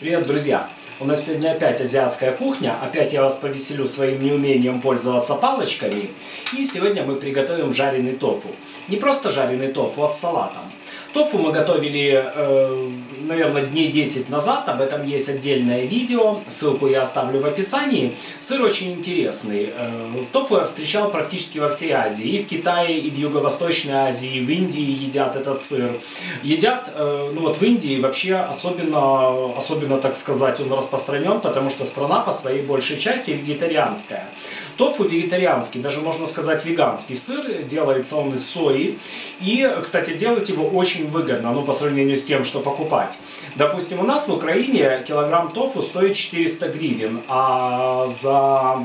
Привет, друзья! У нас сегодня опять азиатская кухня, опять я вас повеселю своим неумением пользоваться палочками. И сегодня мы приготовим жареный тофу. Не просто жареный тофу, а с салатом. Тофу мы готовили, наверное, дней 10 назад, об этом есть отдельное видео, ссылку я оставлю в описании. Сыр очень интересный. Тофу я встречал практически во всей Азии. И в Китае, и в Юго-Восточной Азии, и в Индии едят этот сыр. Едят, ну вот в Индии вообще особенно, так сказать, он распространен, потому что страна по своей большей части вегетарианская. Тофу вегетарианский, даже можно сказать веганский сыр, делается он из сои. И, кстати, делать его очень выгодно, ну, по сравнению с тем, что покупать. Допустим, у нас в Украине килограмм тофу стоит 400 гривен, а за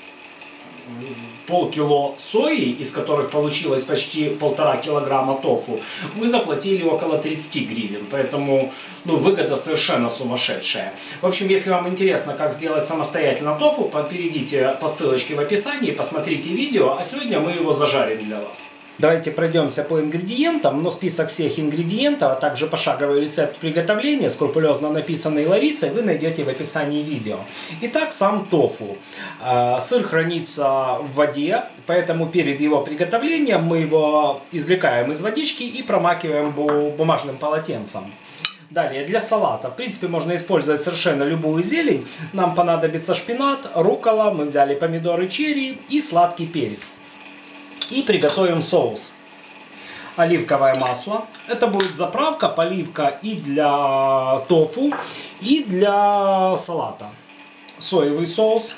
полкило сои, из которых получилось почти 1,5 килограмма тофу, мы заплатили около 30 гривен. Поэтому, ну, выгода совершенно сумасшедшая. В общем, если вам интересно, как сделать самостоятельно тофу, перейдите по ссылочке в описании, посмотрите видео, а сегодня мы его зажарим для вас. Давайте пройдемся по ингредиентам, но список всех ингредиентов, а также пошаговый рецепт приготовления, скрупулезно написанный Ларисой, вы найдете в описании видео. Итак, сам тофу. Сыр хранится в воде, поэтому перед его приготовлением мы его извлекаем из водички и промакиваем бумажным полотенцем. Далее, для салата, в принципе, можно использовать совершенно любую зелень. Нам понадобится шпинат, руккола, мы взяли помидоры черри и сладкий перец. И приготовим соус. Оливковое масло. Это будет заправка, поливка и для тофу, и для салата. Соевый соус.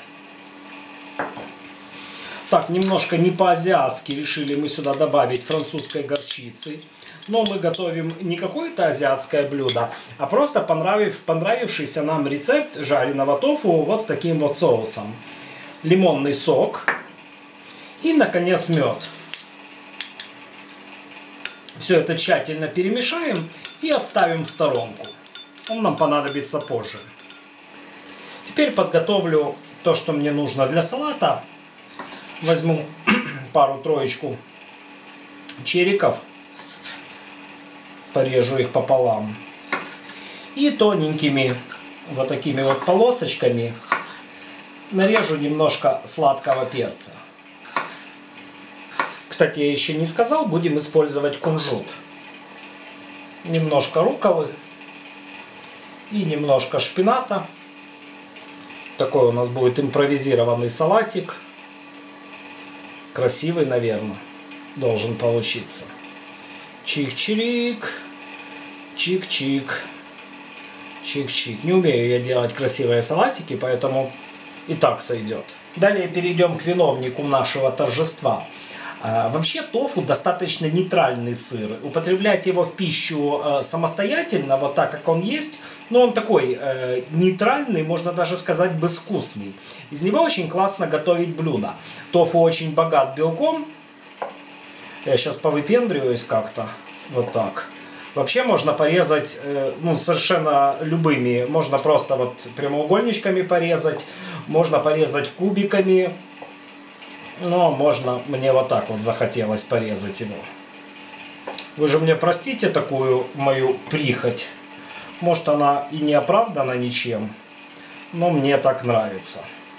Так, немножко не по-азиатски решили мы сюда добавить французской горчицы. Но мы готовим не какое-то азиатское блюдо, а просто понравившийся нам рецепт жареного тофу вот с таким вот соусом. Лимонный сок. И, наконец, мед. Все это тщательно перемешаем и отставим в сторонку. Он нам понадобится позже. Теперь подготовлю то, что мне нужно для салата. Возьму пару-троечку чериков. Порежу их пополам. И тоненькими вот такими вот полосочками нарежу немножко сладкого перца. Кстати, я еще не сказал, будем использовать кунжут. Немножко рукколы и немножко шпината. Такой у нас будет импровизированный салатик. Красивый, наверное, должен получиться. Чик-чирик, чик-чик, чик-чик. Не умею я делать красивые салатики, поэтому и так сойдет. Далее перейдем к виновнику нашего торжества. Вообще тофу достаточно нейтральный сыр. Употреблять его в пищу самостоятельно, вот так как он есть, но он такой нейтральный, можно даже сказать безвкусный. Из него очень классно готовить блюда. Тофу очень богат белком. Я сейчас повыпендриваюсь как-то. Вот так. Вообще можно порезать ну, совершенно любыми. Можно просто вот прямоугольничками порезать. Можно порезать кубиками. Но можно, мне вот так вот захотелось порезать его. Вы же мне простите такую мою прихоть. Может, она и не оправдана ничем, но мне так нравится.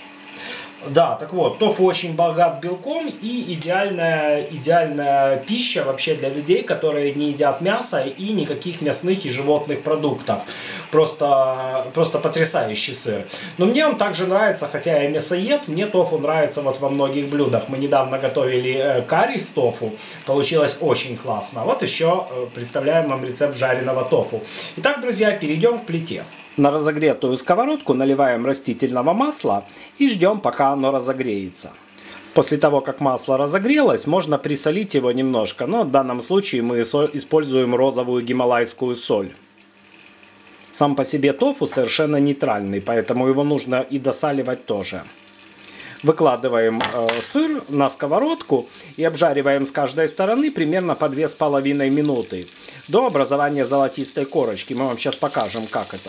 Да, так вот, тофу очень богат белком и идеальная пища вообще для людей, которые не едят мясо и никаких мясных и животных продуктов. Просто потрясающий сыр. Но мне он также нравится, хотя я мясоед, мне тофу нравится вот во многих блюдах. Мы недавно готовили карри с тофу, получилось очень классно. Вот еще представляем вам рецепт жареного тофу. Итак, друзья, перейдем к плите. На разогретую сковородку наливаем растительного масла и ждем, пока оно разогреется. После того, как масло разогрелось, можно присолить его немножко, но в данном случае мы используем розовую гималайскую соль. Сам по себе тофу совершенно нейтральный, поэтому его нужно и досаливать тоже. Выкладываем сыр на сковородку и обжариваем с каждой стороны примерно по 2,5 минуты до образования золотистой корочки. Мы вам сейчас покажем, как это.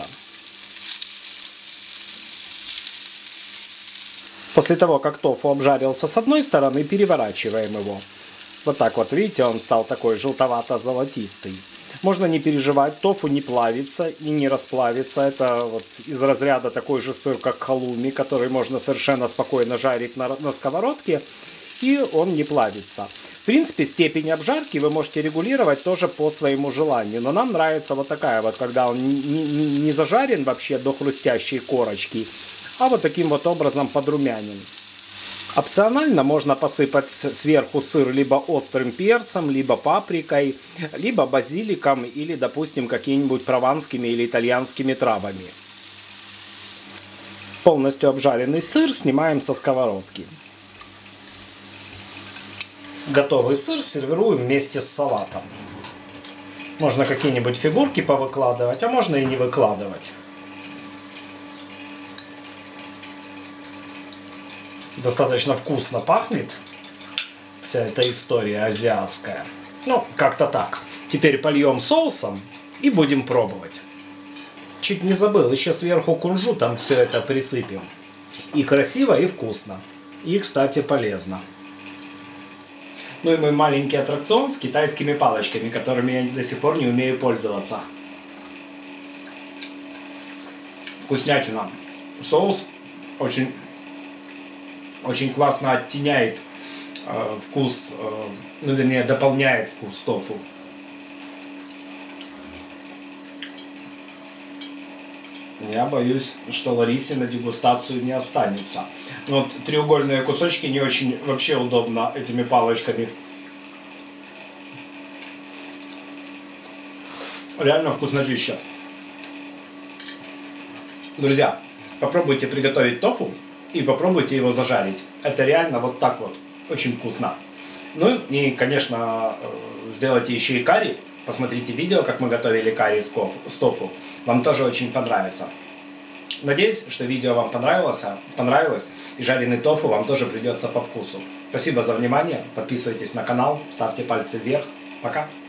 После того, как тофу обжарился с одной стороны, переворачиваем его. Вот так вот, видите, он стал такой желтовато-золотистый. Можно не переживать, тофу не плавится и не расплавится. Это вот из разряда такой же сыр, как халуми, который можно совершенно спокойно жарить на сковородке, и он не плавится. В принципе, степень обжарки вы можете регулировать тоже по своему желанию. Но нам нравится вот такая вот, когда он не зажарен вообще до хрустящей корочки, а вот таким вот образом подрумянен. Опционально можно посыпать сверху сыр либо острым перцем, либо паприкой, либо базиликом или, допустим, какими-нибудь прованскими или итальянскими травами. Полностью обжаренный сыр снимаем со сковородки. Готовый сыр сервируем вместе с салатом. Можно какие-нибудь фигурки повыкладывать, а можно и не выкладывать. Достаточно вкусно пахнет вся эта история азиатская. Ну, как-то так. Теперь польем соусом и будем пробовать. Чуть не забыл, еще сверху кунжутом все это присыпем. И красиво, и вкусно. И, кстати, полезно. Ну и мой маленький аттракцион с китайскими палочками, которыми я до сих пор не умею пользоваться. Вкуснятина. Соус очень классно оттеняет вкус, ну вернее дополняет вкус тофу. Я боюсь, что Ларисе на дегустацию не останется. Но вот треугольные кусочки не очень вообще удобно этими палочками. Реально вкуснотища. Друзья, попробуйте приготовить тофу и попробуйте его зажарить. Это реально вот так вот. Очень вкусно. Ну и, конечно, сделайте еще и карри. Посмотрите видео, как мы готовили карри с тофу. Вам тоже очень понравится. Надеюсь, что видео вам понравилось. И жареный тофу вам тоже придется по вкусу. Спасибо за внимание. Подписывайтесь на канал. Ставьте пальцы вверх. Пока.